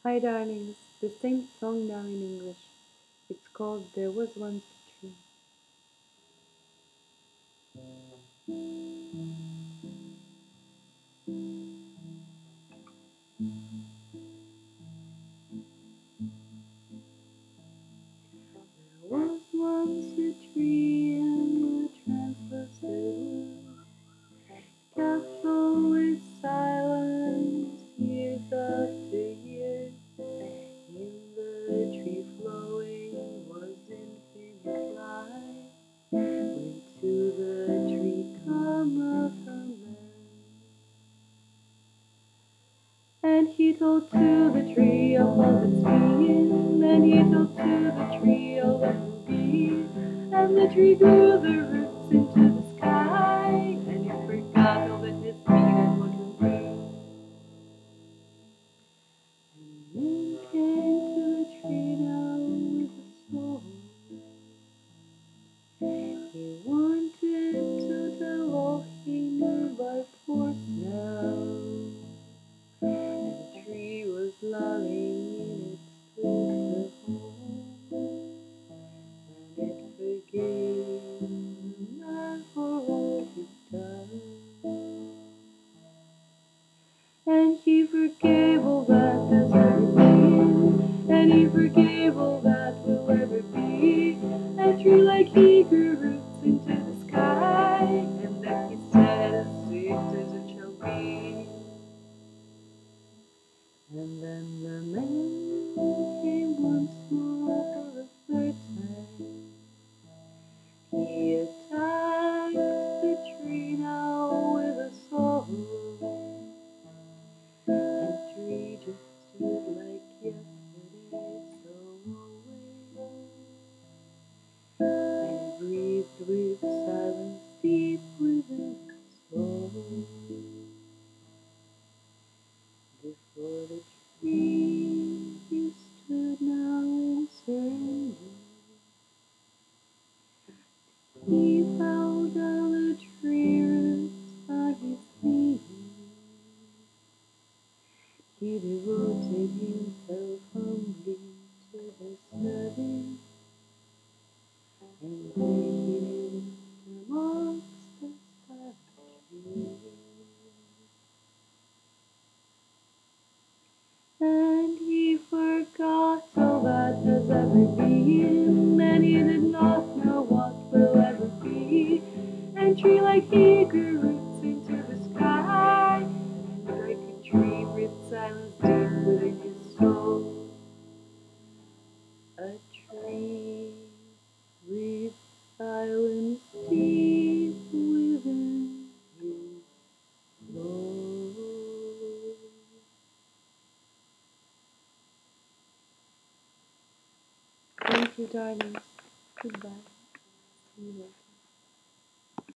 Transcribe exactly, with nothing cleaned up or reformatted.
Hi darlings, the same song now in English. It's called There Was Once a Tree. There was once a tree in the translucid wood, castle with silence years after years. In the tree flowing was infinite light, when to the tree cometh a man. And he told to the tree of all its being, and he told to the tree all that will be. And the tree grew the roots into the sky, and it forgot all that has been and what will be. And man came to the tree now with a soul. He wanted to tell all he knew by force now. And the tree was lulling in its twigs of home, and it forgave the man for all he'd done. And he forgave all that has ever been, and he forgave all that will ever be. A tree like he grew roots into the sky, and then he said, "It is it shall be." And then the man came once more for the third time. He attacked the tree now with a saw. And the tree just stood like yesterday, so away, and breathed with silence deep within its soul. Before the tree he stood now in surrender. He bowed down the tree roots at his feet. He devoted himself humbly to the service, and there he lived amongst the silent trees. And he forgot all that has ever been, and he did not know what will ever be. And tree like he grew roots into the sky, and like a tree breathed silence deep within his soul. A tree breathed silence deep within his soul. Thank you, darlings. Goodbye. See you later.